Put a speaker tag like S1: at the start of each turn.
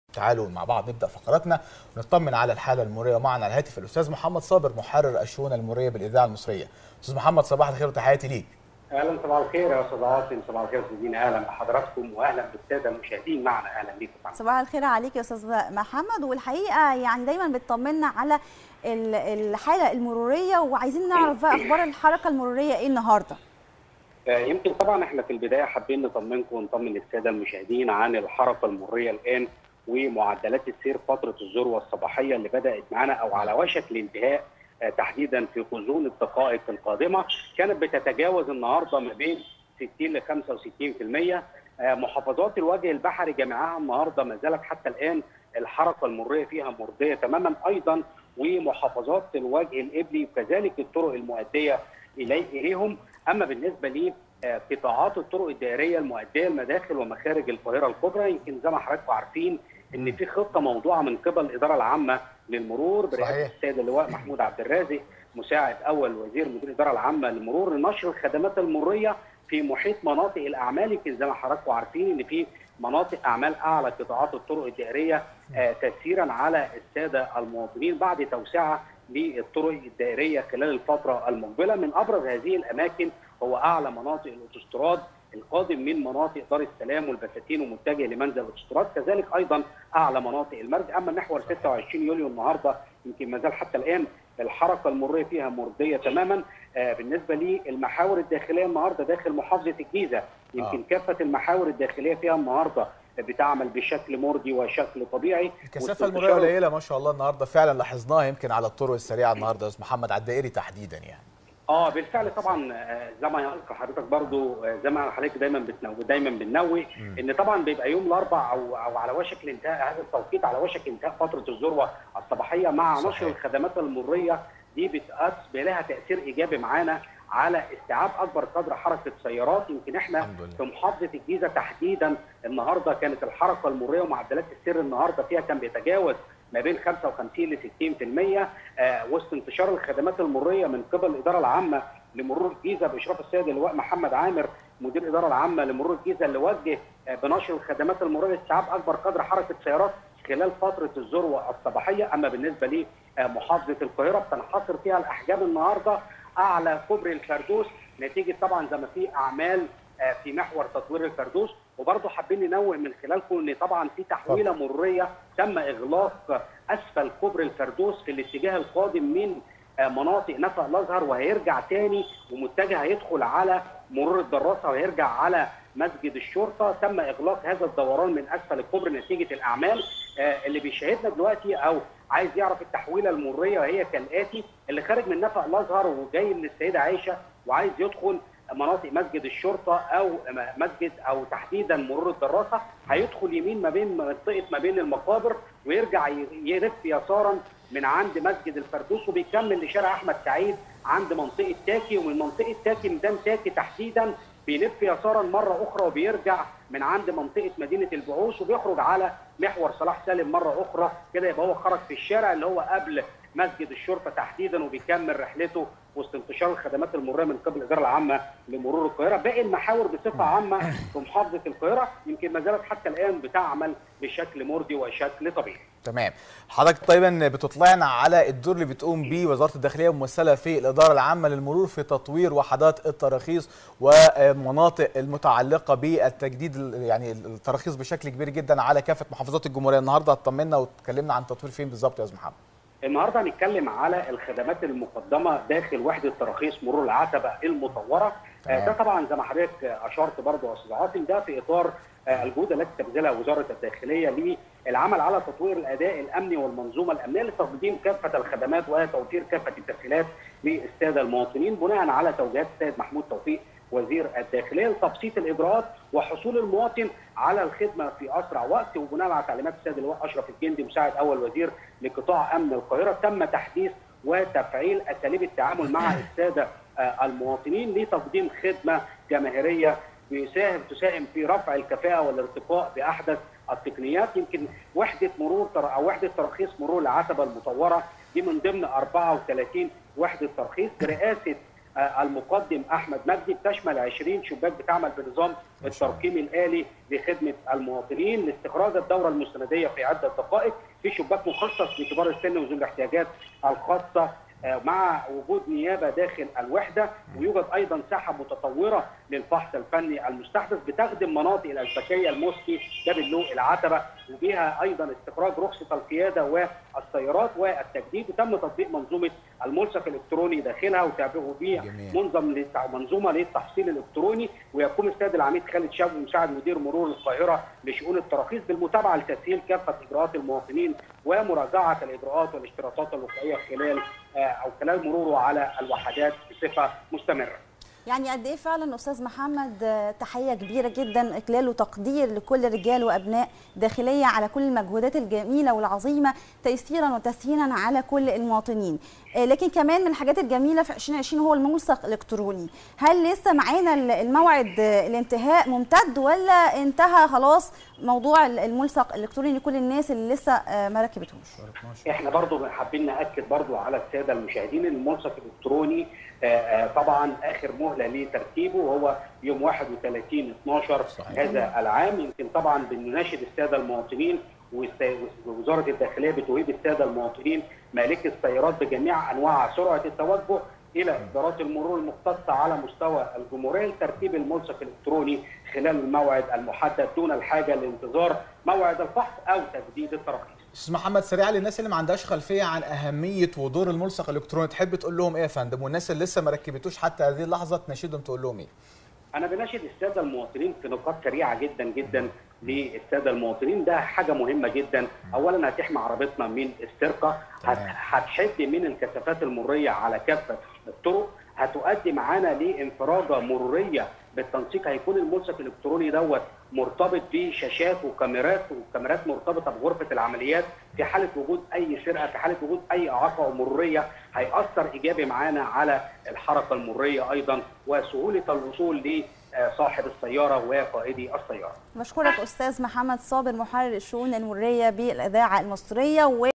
S1: تعالوا مع بعض نبدأ فقراتنا ونطمن على الحالة المرورية. معنا على الهاتف الأستاذ محمد صابر محرر الشؤون المرورية بالإذاعة المصرية. أستاذ محمد صباح الخير وتحياتي ليك.
S2: اهلا، صباح الخير يا استاذ عاصم. صباح الخير يا استاذ دينا. اهلا بحضراتكم واهلا بالساده المشاهدين معنا. اهلا بيكم.
S3: صباح الخير عليك يا استاذ محمد. والحقيقه يعني دايما بتطمنا على الحاله المروريه، وعايزين نعرف بقى اخبار الحركه المروريه ايه النهارده.
S2: يمكن طبعا احنا في البدايه حابين نطمنكم ونطمن الساده المشاهدين عن الحركه المروريه الان ومعدلات السير فتره الذروه الصباحيه اللي بدات معانا او على وشك الانتهاء، تحديدا في غضون الدقائق القادمه. كانت بتتجاوز النهارده ما بين 60 ل 65%. محافظات الوجه البحري جميعها النهارده ما زالت حتى الان الحركه المروريه فيها مرضيه تماما، ايضا ومحافظات الوجه القبلي وكذلك الطرق المؤديه اليهم. اما بالنسبه لي قطاعات الطرق الدائريه المؤديه لمداخل ومخارج القاهره الكبرى، يمكن زي ما حضراتكم عارفين ان في خطه موضوعه من قبل الاداره العامه للمرور برئاسه السيد اللواء محمود عبد الرازق مساعد اول وزير مدير الاداره العامه للمرور لنشر الخدمات المروريه في محيط مناطق الاعمال. يمكن زي ما حضراتكم عارفين ان في مناطق اعمال اعلى قطاعات الطرق الدائريه تسييرا على الساده المواطنين بعد توسعه للطرق الدائريه خلال الفتره المقبله. من ابرز هذه الاماكن هو اعلى مناطق الاوتوستراد القادم من مناطق دار السلام والبساتين ومتجه لمنزل الاوتوستراد، كذلك ايضا اعلى مناطق المرج. اما محور 26 يوليو النهارده يمكن ما زال حتى الان الحركه المروريه فيها مرضيه تماما. بالنسبه للمحاور الداخليه النهارده داخل محافظه الجيزه، يمكن كافه المحاور الداخليه فيها النهارده بتعمل بشكل مرضي وشكل طبيعي.
S1: الكثافه المروريه قليله ما شاء الله النهارده، فعلا لاحظناها يمكن على الطرق السريعه النهارده يا استاذ محمد، على الدائري تحديدا يعني.
S2: بالفعل طبعا زي ما يذكر حضرتك برضو، زي ما حضرتك دايما بننوه ان طبعا بيبقى يوم الاربعاء او على وشك الانتهاء، هذا التوقيت على وشك انتهاء فتره الذروه الصباحيه مع نشر الخدمات المروريه دي بيبقى لها تاثير ايجابي معانا على استيعاب اكبر قدر حركه سيارات. يمكن احنا في محافظه الجيزه تحديدا النهارده كانت الحركه المروريه ومعدلات السير النهارده فيها كان بيتجاوز ما بين 55 ل 60% وسط انتشار الخدمات المروريه من قبل الاداره العامه لمرور الجيزه باشراف السيد اللواء محمد عامر مدير الاداره العامه لمرور الجيزه اللي وجه بنشر الخدمات المروريه لاستيعاب اكبر قدر حركه سيارات خلال فتره الذروه الصباحيه. اما بالنسبه لمحافظه القاهره بتنحصر فيها الاحجام النهارده اعلى كوبري الفردوس نتيجه طبعا زي ما في اعمال في محور تطوير الفردوس. وبرضه حابين ننوه من خلالكم ان طبعا في تحويله مروريه تم اغلاق اسفل كوبري الفردوس في الاتجاه القادم من مناطق نفق الازهر، وهيرجع تاني ومتجه هيدخل على مرور الدراسه وهيرجع على مسجد الشرطه. تم اغلاق هذا الدوران من اسفل الكوبري نتيجه الاعمال. اللي بيشاهدنا دلوقتي او عايز يعرف التحويله المروريه وهي كالاتي: اللي خارج من نفق الازهر وجاي من السيده عائشه وعايز يدخل مناطق مسجد الشرطه او مسجد او تحديدا مرور الدراسه، هيدخل يمين ما بين المقابر ويرجع يلف يسارا من عند مسجد الفردوس وبيكمل لشارع احمد سعيد عند منطقه تاكي، ومن منطقه تاكي ميدان تاكي تحديدا بيلف يسارا مره اخرى وبيرجع من عند منطقه مدينه البعوث وبيخرج على محور صلاح سالم مره اخرى. كده يبقى هو خرج في الشارع اللي هو قبل مسجد الشرطه تحديدا وبيكمل رحلته وسط انتشار الخدمات المروريه من قبل الاداره العامه لمرور القاهره. باقي المحاور بصفه عامه في محافظه القاهره يمكن ما زالت حتى الان بتعمل بشكل مرضي وشكل طبيعي.
S1: تمام. حضرتك طيبا بتطلعنا على الدور اللي بتقوم بيه وزاره الداخليه ممثله في الاداره العامه للمرور في تطوير وحدات التراخيص ومناطق المتعلقه بالتجديد، يعني التراخيص بشكل كبير جدا على كافه محافظات الجمهوريه. النهارده اطمنا واتكلمنا عن تطوير فين بالظبط يا استاذ محمد؟
S2: النهارده هنتكلم على الخدمات المقدمه داخل وحده تراخيص مرور العتبه المطوره. ده طبعا زي ما حضرتك اشرت برضه يا استاذ عاصم، ده في اطار الجهود التي تبذلها وزاره الداخليه للعمل على تطوير الاداء الامني والمنظومه الامنيه لتقديم كافه الخدمات وتوفير كافه التسهيلات للساده المواطنين بناء على توجيهات السيد محمود توفيق وزير الداخليه لتبسيط الاجراءات وحصول المواطن على الخدمه في اسرع وقت. وبناء على تعليمات السيد اللواء اشرف الجندي مساعد اول وزير لقطاع امن القاهره تم تحديث وتفعيل اساليب التعامل مع الساده المواطنين لتقديم خدمه جماهيريه تساهم في رفع الكفاءه والارتقاء باحدث التقنيات. يمكن وحده تراخيص مرور العتبه المطوره دي من ضمن 34 وحده ترخيص برئاسه المقدم احمد مجدي، بتشمل 20 شباك بتعمل بنظام الترقيم الالي لخدمه المواطنين لاستخراج الدوره المستنديه في عده دقائق. في شباك مخصص لكبار السن وذوي الاحتياجات الخاصه مع وجود نيابه داخل الوحده، ويوجد ايضا ساحه متطوره للفحص الفني المستحدث بتخدم مناطق الازبكيه الموسكي باب اللوق العتبه، وبها ايضا استخراج رخصه القياده والسيارات والتجديد، وتم تطبيق منظومه الملصق الالكتروني داخلها وتابعه بها منظومه للتحصيل الالكتروني. ويقوم السيد العميد خالد شوقي مساعد مدير مرور القاهره لشؤون التراخيص بالمتابعه لتسهيل كافه اجراءات المواطنين ومراجعه الاجراءات والاشتراطات الوقائيه خلال مروره على الوحدات بصفه مستمره.
S3: يعني قد ايه فعلا استاذ محمد، تحيه كبيره جدا، اجلال وتقدير لكل رجال وابناء داخليه على كل المجهودات الجميله والعظيمه تيسيرا وتسهيلا على كل المواطنين. لكن كمان من الحاجات الجميله في 2020 هو الملصق الالكتروني. هل لسه معانا الموعد الانتهاء ممتد ولا انتهى خلاص موضوع الملصق الالكتروني لكل الناس اللي لسه ما ركبتهوش؟
S2: احنا برضو حابين ناكد برضو على الساده المشاهدين ان الملصق الالكتروني طبعا اخر مهله لترتيبه وهو يوم 31/12 هذا العام. يمكن طبعا بنناشد الساده المواطنين، ووزاره الداخليه بتوجيه الساده المواطنين مالكي السيارات بجميع انواع سرعه التوجه الى ادارات المرور المختصه على مستوى الجمهوريه لترتيب الملصق الالكتروني خلال الموعد المحدد دون الحاجه لانتظار موعد الفحص او تجديد التراخيص.
S1: استاذ محمد، سريعا للناس اللي ما عندهاش خلفيه عن اهميه ودور الملصق الالكتروني، تحب تقول لهم ايه يا فندم؟ والناس اللي لسه ما ركبتوش حتى هذه اللحظه تناشدهم تقول لهم ايه؟
S2: انا بناشد الساده المواطنين في نقاط سريعه جدا جدا للساده المواطنين. ده حاجه مهمه جدا. اولا هتحمي عربيتنا من السرقه، هتحد من الكثافات المروريه على كافه الطرق، هتؤدي معانا لانفراجه مروريه بالتنسيق. هيكون الملصق الالكتروني دوت مرتبط بشاشات وكاميرات مرتبطه بغرفه العمليات. في حاله وجود اي سرقه، في حاله وجود اي اعاقه مروريه، هيأثر ايجابي معانا على الحركه المروريه ايضا وسهوله الوصول لصاحب السياره وقائدي السياره.
S3: بشكرك استاذ محمد صابر، محرر الشؤون المروريه بالاذاعه المصريه.